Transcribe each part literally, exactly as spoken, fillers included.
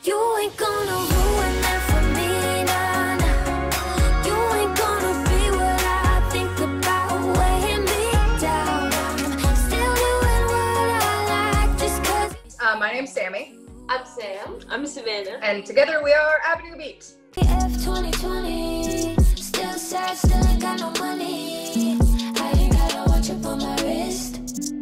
You ain't gonna ruin it for me, nah, nah. You ain't gonna be what I think about, weighing me down. I'm still doing what I like just cause. Uh, my name's Sammy. I'm Sam. I'm Savannah. And together we are Avenue Beat. F twenty twenty, still sad, still ain't got no money. I ain't gotta watch up on my wrist.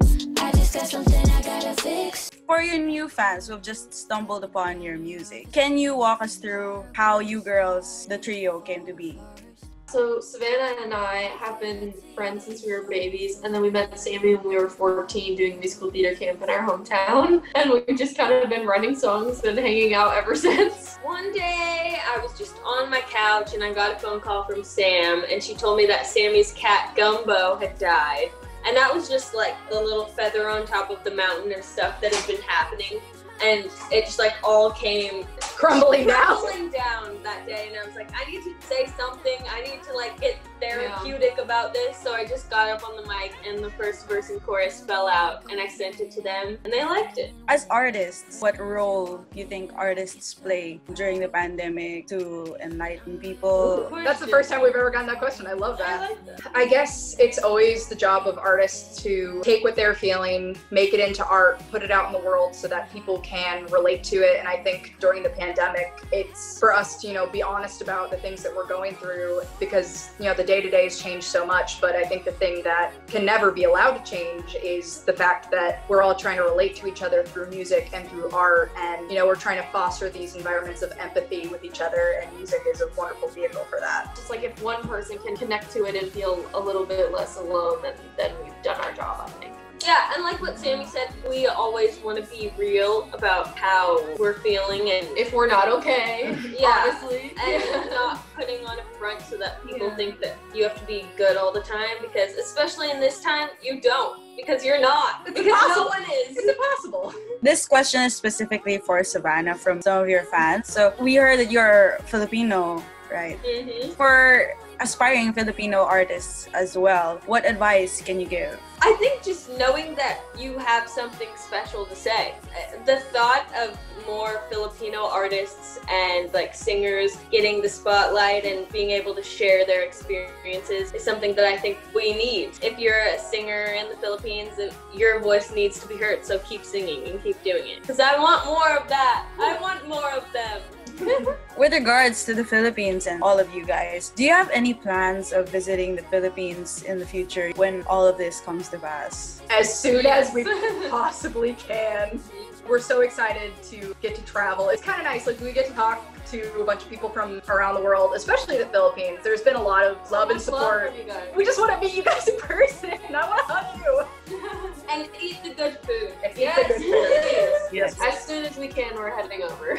I just got something I gotta fix. For your new fans who have just stumbled upon your music, can you walk us through how you girls, the trio, came to be? So Savannah and I have been friends since we were babies, and then we met Sammy when we were fourteen doing musical theater camp in our hometown, and we've just kind of been writing songs and hanging out ever since. One day I was just on my couch and I got a phone call from Sam, and she told me that Sammy's cat Gumbo had died. And that was just like the little feather on top of the mountain of stuff that had been happening. And it just like all came Crumbling down. crumbling down that day. And I was like, I need to say something. I need to like get therapeutic yeah. about this. So I just got up on the mic and the first verse and chorus fell out and I sent it to them and they liked it. As artists, what role do you think artists play during the pandemic to enlighten people? Ooh, That's the first time we've ever gotten that question. I love that. I like that. I guess it's always the job of artists to take what they're feeling, make it into art, put it out in the world so that people can relate to it. And I think during the pandemic, it's for us to, you know, be honest about the things that we're going through because, you know, the day-to-day has changed so much. But I think the thing that can never be allowed to change is the fact that we're all trying to relate to each other through music and through art. And, you know, we're trying to foster these environments of empathy with each other. And music is a wonderful vehicle for that. Just like if one person can connect to it and feel a little bit less alone, then, then we've done our job, I think. Yeah, and like what Sammy said, we always want to be real about how we're feeling and if we're not okay, yeah, honestly. And yeah. not putting on a front so that people yeah. think that you have to be good all the time, because especially in this time, you don't, because you're not. It's because impossible. No one is. It's impossible. This question is specifically for Savannah from some of your fans. So we heard that you're Filipino, right? Mm-hmm. For aspiring Filipino artists as well, what advice can you give? I think just knowing that you have something special to say. The thought of more Filipino artists and like singers getting the spotlight and being able to share their experiences is something that I think we need. If you're a singer in the Philippines, your voice needs to be heard, so keep singing and keep doing it. Because I want more of that. I want more of them. With regards to the Philippines and all of you guys, do you have any plans of visiting the Philippines in the future when all of this comes to pass? As soon as we possibly can. We're so excited to get to travel. It's kind of nice, like we get to talk to a bunch of people from around the world, especially the Philippines. There's been a lot of love and support. Love you guys. We just want to meet you guys in person. I want to hug you. And eat the good food. And yes, eat the good food. Yes. As soon as we can, we're heading over.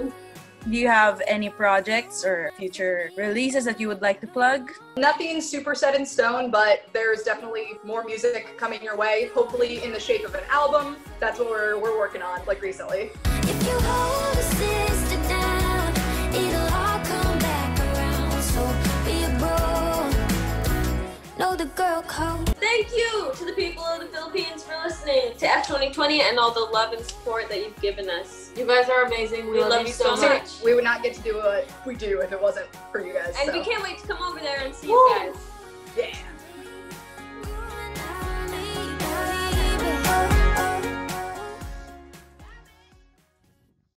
Do you have any projects or future releases that you would like to plug? Nothing super set in stone, but there's definitely more music coming your way, hopefully in the shape of an album. That's what we're, we're working on, like recently. If you hold a sister down, it'll all come back around. So be a bro, know the girl code. Thank you to the people of the Philippines for listening to F twenty twenty and all the love and support that you've given us. You guys are amazing. We, we love, love you so much. much. We would not get to do what we do if it wasn't for you guys. And so. we can't wait to come over there and see Woo. you guys. Yeah.